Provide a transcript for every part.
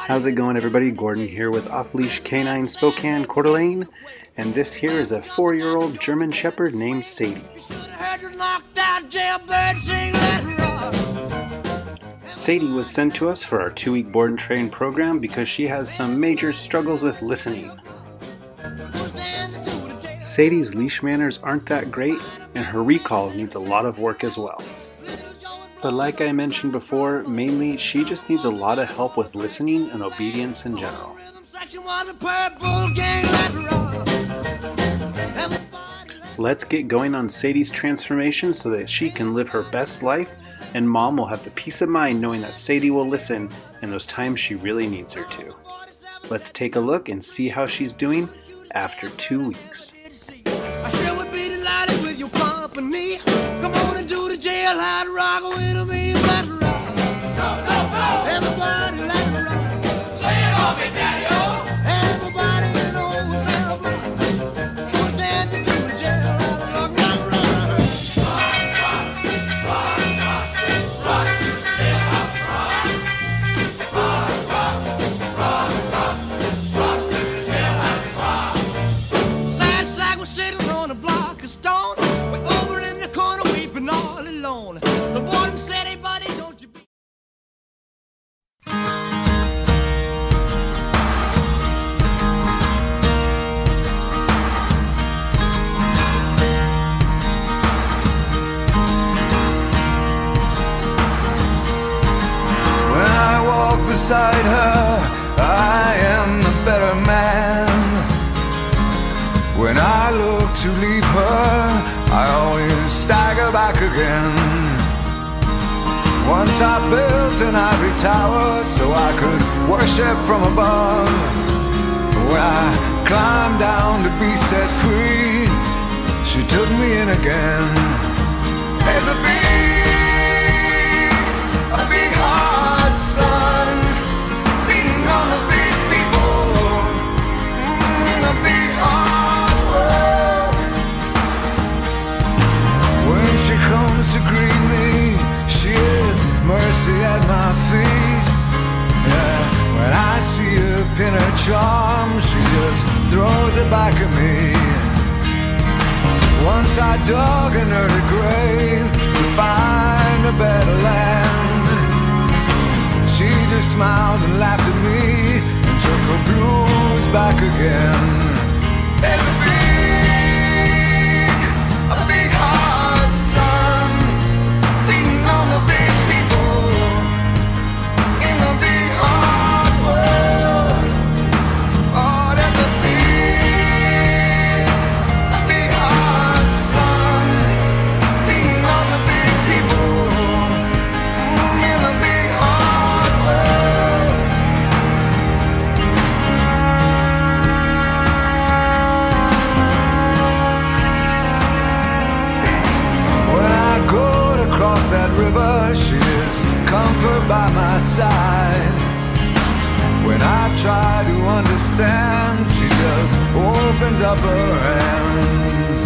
How's it going, everybody? Gordon here with Off-Leash Canine Spokane, Coeur, and this here is a 4-year-old German Shepherd named Sadie. Sadie was sent to us for our 2-week board and train program because she has some major struggles with listening. Sadie's leash manners aren't that great, and her recall needs a lot of work as well. But like I mentioned before, mainly she just needs a lot of help with listening and obedience in general. Let's get going on Sadie's transformation so that she can live her best life, and Mom will have the peace of mind knowing that Sadie will listen in those times she really needs her to. Let's take a look and see how she's doing after 2 weeks. I sure would be delighted with your company. Come on and do the jailhouse rock with me. Let's rock. Go, go, go. Everybody, let's rock. Lay it on me, daddy-o. Everybody, you know what's up. We're dancing to the jailhouse rock, rock, rock. Rock, rock, rock, rock, rock to the jailhouse rock. Rock, rock, rock, rock, rock to the jailhouse rock. Sad sack was sitting on a block of stone. We're over in the corner weeping all alone. The warden said, hey buddy, don't you be... When I walk beside her, I am the better man. When I look to leave her, I always stagger back again. Once I built an ivory tower so I could worship from above. When I climbed down to be set free, she took me in again. There's a big hard sun beating on the big people in a big hard world. When she comes to greet me, she is mercy at my feet. Yeah, when I see her pin her charm, she just throws it back at me. Once I dug an early grave to find a better land. She just smiled and laughed at me and took her blues back again. There's a big hard sun beating on the big people in the big hard world. Oh, there's a big hard sun beating on the big people in the big hard world. When I go to cross that river, she is comfort by my side. When I try to understand, she just opens up her hands.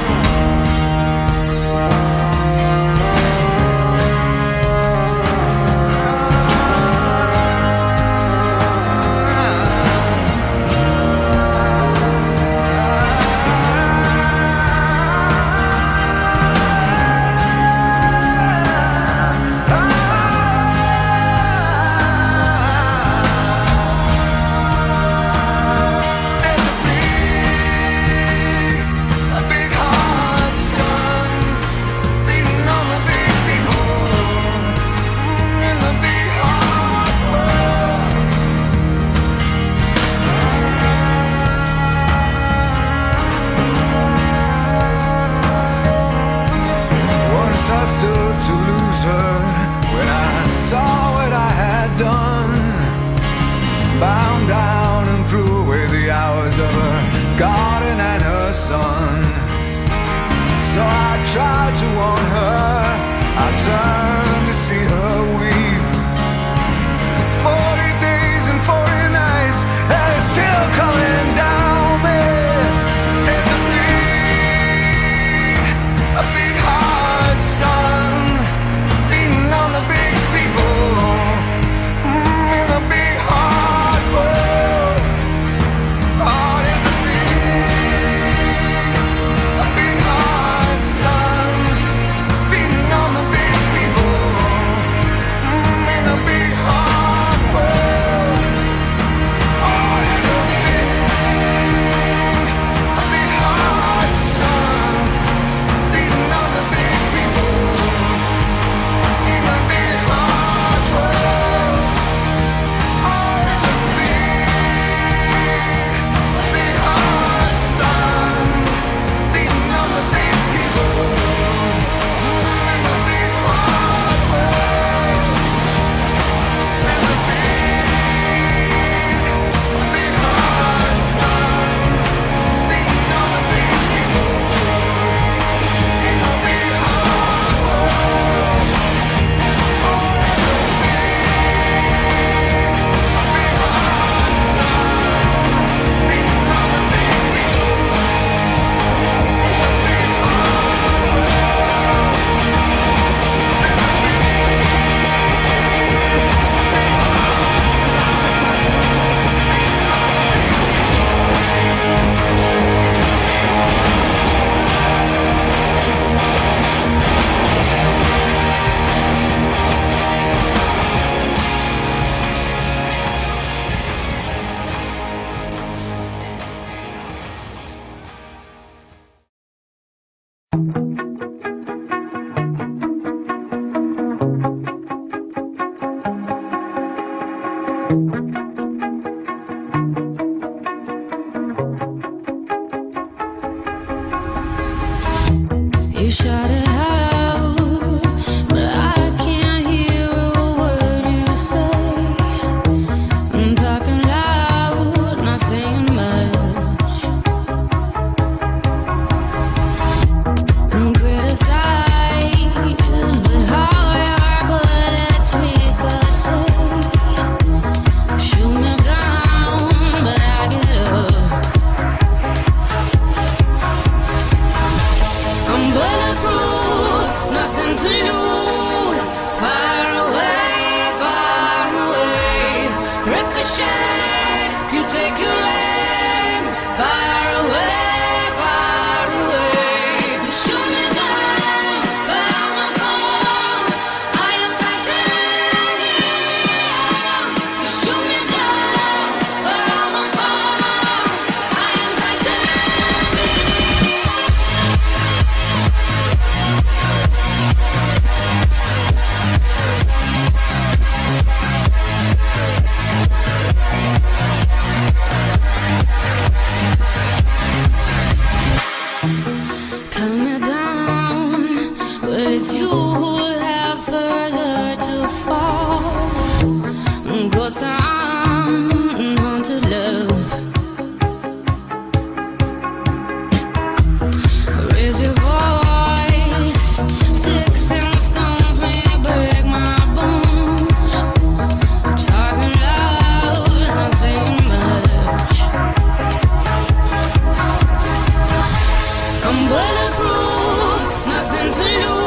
I stood to lose her when I saw what I had done. Bound down and threw away the hours of her garden and her son. So I tried to warn her, I turned to see her weep. 40 days and 40 nights, and it's still coming down me. There's a big hard sun beating on the big people in the big hard You shot it out, but I can't hear a word you say. I'm talking loud, not saying much. I'm criticized, but how your bullets ricochet. Shoot me down, but I get up. I'm bulletproof, nothing to lose. Far away, ricochet. You take your aim. Far away. You shoot me down, but I won't fall. I am titanium. You shoot me down, but I won't fall. I am titanium. Cut me down, but it's you who have further to fall. Ghost town, haunted love. Raise your voice, sticks and stones may break my bones. Talking loud, not saying much. I'm bulletproof, nothing to lose.